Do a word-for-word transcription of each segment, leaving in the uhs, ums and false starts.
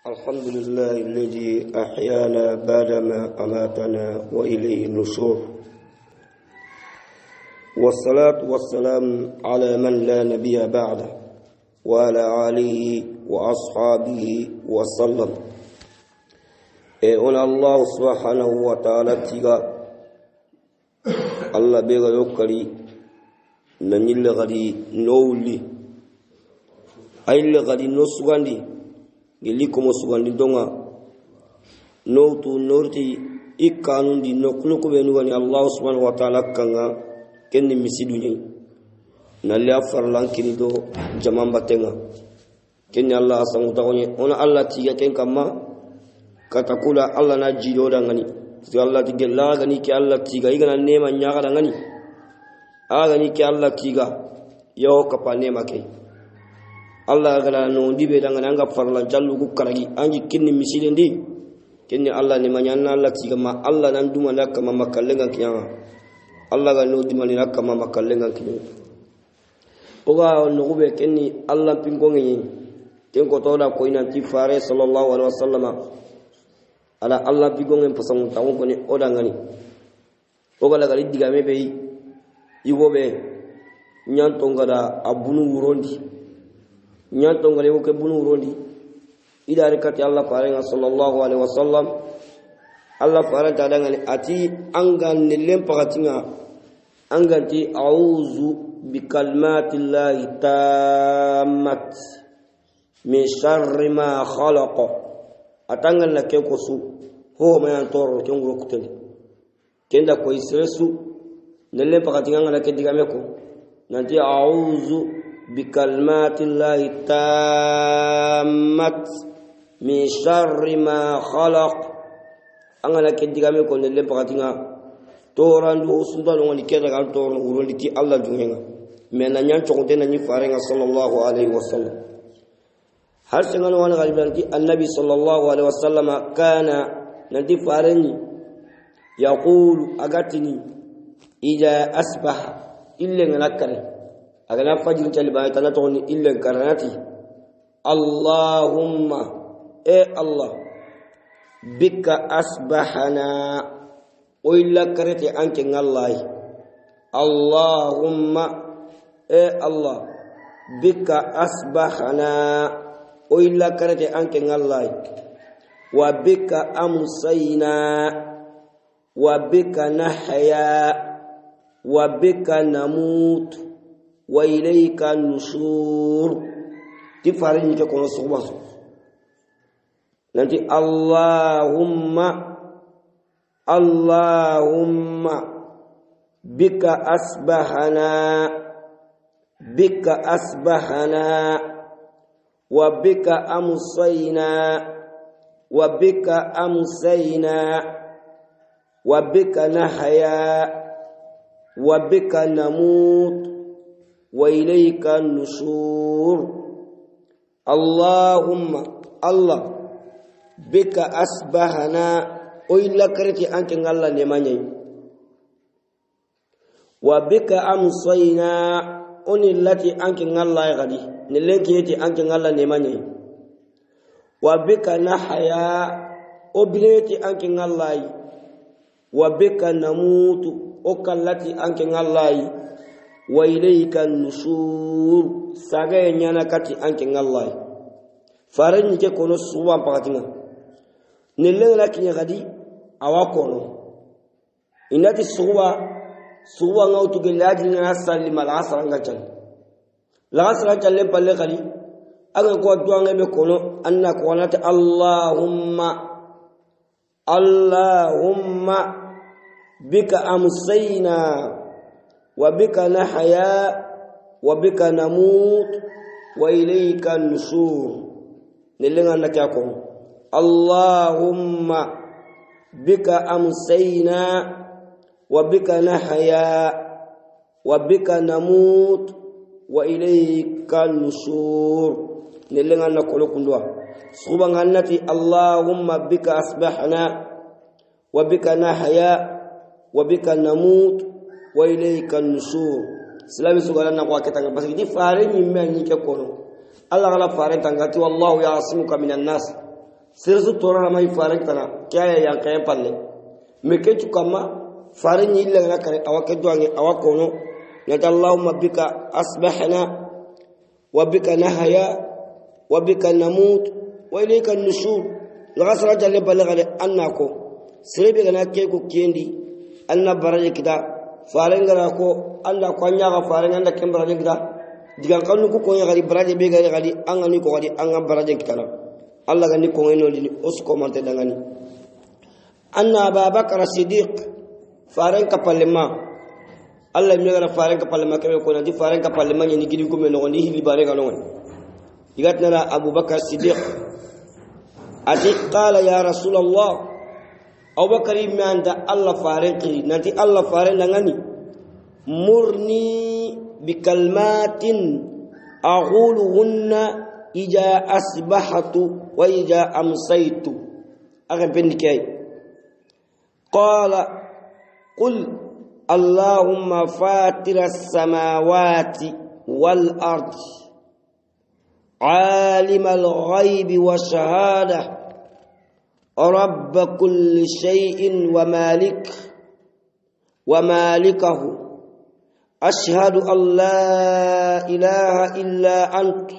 الحمد لله الذي أحيانا بعدما أماتنا وإليه النشور، والصلاة والسلام على من لا نبي بعده وعلى آله وأصحابه وسلم. أن الله سبحانه وتعالى تيغا الله بيغا يوكري ننيل غدي نولي أي غدي نسوغاندي gili komo sugandi donga noutu norti ikkanundi nokluku benu wani Allah subhanahu wa ta'ala kanga kenni misidu nyi nalli afarlan kini do jamamba tenga kenni Allah asangu tagonye ona Allah tiga ken kama katakula Allah na jido dangani si Allah tiga la gani ki Allah tiga igana nema nyaga dangani aga ni ki Allah tiga yo kapa nema ke Allah gala no dibe dangana anga farlan jallu ku karagi anji kinni misile ndi kinni Allah ni manyanna Allah tiga ma Allah nan duma nakka ma makallenga kiyama Allah ga no dima ni nakka ma makallenga kiyama oga no gube kinni Allah pingongi ken ko toda ko ina ti fare sallallahu alaihi wasallama ala Allah pingongi pasangu tawo ko ni odangani oga la gali diga mebe iwobe nyanto ngada abunu wurondi nyanto ngale ko bunu rondi ida rekati Allah farenga sallallahu alaihi wasallam Allah faranta dangane ati angan nilem pagatinga anganti a'udzu bikalmatillahi tammat min sharri ma khalaq atangan la ke ko su ho mayan toro ke ngoro kuteli kenda ko isresu nilem pagatinga ngala ke digame ko nanti a'udzu بكلمات الله التامات من شر ما خلق أنا لكن دعامي كون اللي بقتنا توران دو سندال وان كذا قال توران ورون دي الله جوهنا من نيان شغلتنا نفارنا صلى الله عليه وسلم هل سنغان وانا غالبا النبي صلى الله عليه وسلم كان ندي فارني يقول أغتني إذا أصبح إلا نكره agana fajr taliba tana toni illa karanati Allahumma e Allah bika asbahana o illa karate anke ngallahi Allahumma e Allah bika asbahana o illa karate anke ngallahi wa bika amsayna wa bika nahya wa bika namut وإليك النشور تفارني كون سبحانه ننتي اللهم اللهم بك أصبحنا بك أصبحنا وبك أمسينا وبك أمسينا وبك نحيا وبك نموت وإليك النشور اللهم الله بك أصبحنا وإلا كرتي أنك الله نماني وبك أمسينا أني التي أنك الله غدي نلنكي أنك الله نماني وبك نحيا أبنيتي أنك الله وبك نموت أكلتي أنك الله وإليك النشور ساغي نانا كاتي أنكي الله فارن نيكي كونو سوان باقاتينا نلن لكي غادي أوا كونو إناتي سوا سوا نوتو جلاجي ناسا لما العصر انغاچل العصر انغاچل لبا لغالي أغا كوا دوان غيبه كونو أنا كوانات اللهم اللهم بك أمسينا وبك نحيا وبك نموت وإليك النشور نلنا نكاكم اللهم بك أمسينا وبك نحيا وبك نموت وإليك النشور نلنا نقولكم دوا سبحانك اللهم بك أصبحنا وبك نحيا وبك نموت وإليك النشور سلامي سؤالنا قاكتنا بس دي فارين يمين يكونوا الله على فارين تنقتي والله يعصمك من الناس sirsu tora mai faran kana kaya yang kaya palle meke chukama faran yilla na kare awake duange awakono nata Allahumma bika asbahna wa bika nahya wa bika namut wa ilayka an-nushur lagasra jalle balagale annako sirebe gana ke ko kendi anna baraje kita faran gara ko Allah ko nya ga faran anda kembaraje kita digan kanu ko ko gari baraje be gari gari angani ko gari anga baraje kita na Allah gani ko ngeno dini osko mante dangani anna Abubakar Siddiq faran ka palema Allah mi gara faran ka palema ke ko nanti faran ka palema ni gidi ko me no ni hili bare ga non digatna Abubakar Siddiq ati qala ya Rasulullah Abubakar mi anda Allah faran ki nanti Allah faran dangani murni bikalmatin aquluhunna ija asbahatu wa ija amsaytu aga benikay qala qul allahumma fatira as-samawati wal ardi alim al-ghayb wa shahada rabb kulli shay'in wa malik wa malikahu ashhadu an la ilaha illa anta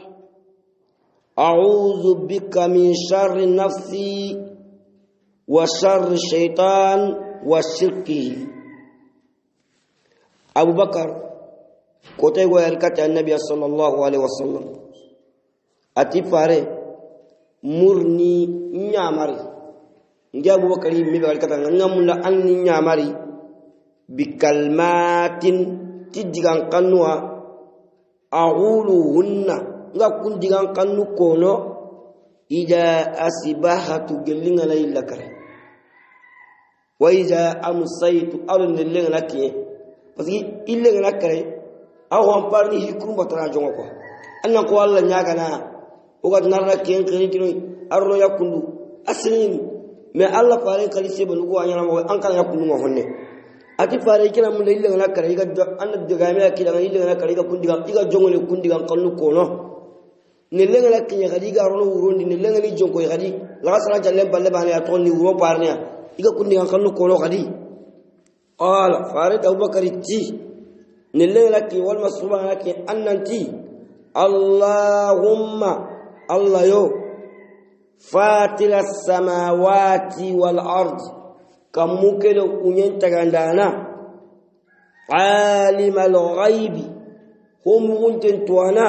أعوذ بك من شر نفسي وشر الشيطان وشركه أبو بكر كتب ويركت النبي صلى الله عليه وسلم أتفاري مرني نعمري نجي أبو بكر يمي ويركت نعمل أني نعمري بكلمات تدقان قنوة أقولهن nga kundigan kanu kono ida asibahatu gelinga la illa kare wa ida amsaytu arun gelinga la kiye parce que ille ngala kare aw on parni hikum batara jongo ko anna ko Allah nyaga na o ga narra kiyen kire kino arro yakundu aslin mais Allah pare kali se banu ko anyana mo an kala yakundu mo honne ati pare kina mun ille ngala kare ga anna daga me akida ille ngala kare ga kundigan iga jongo le kundigan kanu kono nelenga la kinya gadi ga rono urondi nelenga ni jonko gadi la sala jalle balle bana ya tonni uro parnya iga kundi kan kanu kono gadi qala farid abubakar ti nelenga la ki wal masubana ki annanti allahumma allah yo fatira samawati wal ard kamukelo unyenta gandana alim al ghaibi hum untentuana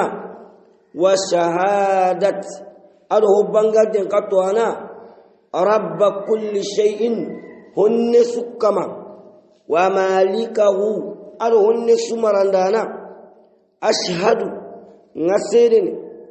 وشهادة أره بانغاد قطوانا رب كل شيء هن سكما ومالكه أره هن سمراندانا أشهد نسيرن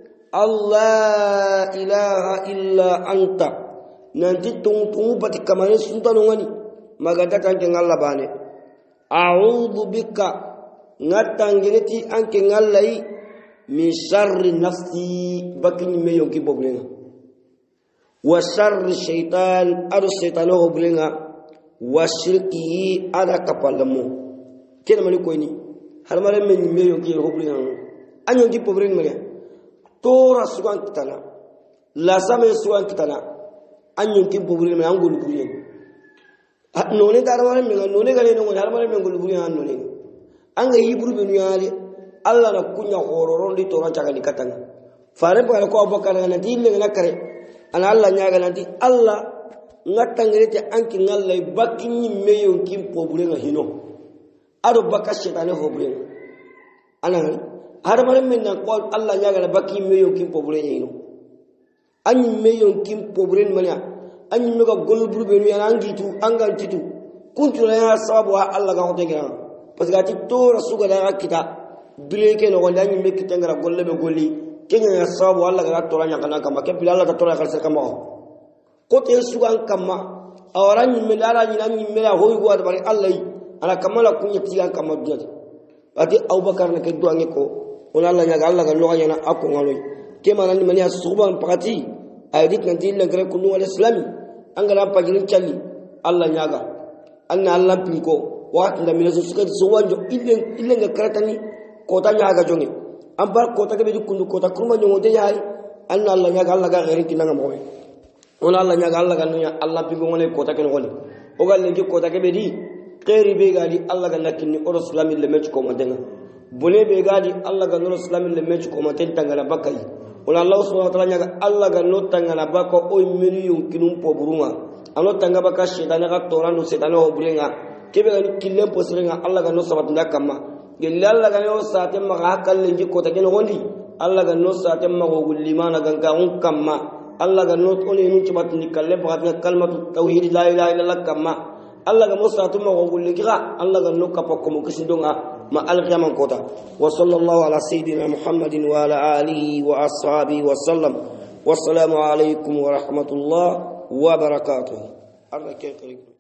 الله إله إلا أنت نانتي تونتو باتي كمان سنتانواني مغادا كانت الله باني أعوذ بك نتانجنتي أنك الله من شر نفسي بكني ميون كي بوبلينا وشر الشيطان ارو الشيطان هو بوبلينا وشركه على كفالمو كده مالي كويني هل مالي من ميون كي بوبلينا انيون كي بوبلين مالي تورا سوان كتانا لا سامي سوان كتانا انيون كي بوبلين مالي انغول بوبلين نوني دارمالي من نوني غالي نوني هرمالي من غول بوبلين نوني انغا يبرو بنو يالي Allah na kunya hororon di toran caga di katanga fare ba ko abakar na di le na kare ana Allah nyaga nanti Allah ngatangere te anki ngallay bakki ni meyon kim pobure nga hino ado bakka shetane hobure ana har mare men na ko Allah nyaga na bakki meyon kim pobure hino anyi meyon kim pobure mania anyi mega golburu be no yana ngitu angantitu kuntu la sababu Allah ga hote gira parce que ati to rasuga da kita bileke no wala nyi mekki tangara golle be golli kenya ya sababu Allah ga to ranya kana kama ke bilala ta to ra khalsa kama ko te sugan kama awaran nyi melala nyi nan nyi mela hoy go bari Allah yi ala kamala kunya tigan kama diyat ati Abubakar na ke duange ko ona Allah nyaga Allah ga lo yana akko ngaloy ke manani mani asuban pakati aydit nan dilla gare kunu wal islami angala pagirin challi Allah nyaga anna Allah piko wat nda milaso suka suwanjo illen illen ga karatani kota nyaga jonge ambar kota ke be kundu kota kurma nyongo de yayi anna Allah nyaga Allah ga gare kinanga moy ona Allah nyaga Allah ganu ya Allah bigo ngone kota ken ngoni o galle ngi kota ke be di qeri be gali Allah ganna kinni o islami le mecc ko madenga bone be gali Allah ganna islami le mecc ko maten tangala bakai ona Allah subhanahu wa ta'ala nyaga Allah ganno tangala bako o miliyun kinum po burunga ano tanga baka shedana ga torano sedana o burenga kebe gani killen posrenga Allah ganno sabat ndakama gelle Allah ganno saate ma hakal le ngi kota ken ngoni Allah ganno saate ma go limana ganga on kamma Allah ganno to ne nun cibat ni kalle bagat kalmatu tauhid la ilaha illallah kamma Allah ganno saate ma go ligira Allah ganno kapako mo kisindonga ma alqiyaman kota wa sallallahu ala sayidina muhammadin wa ala alihi wa ashabihi wa sallam wassalamu alaykum wa rahmatullah wa barakatuh.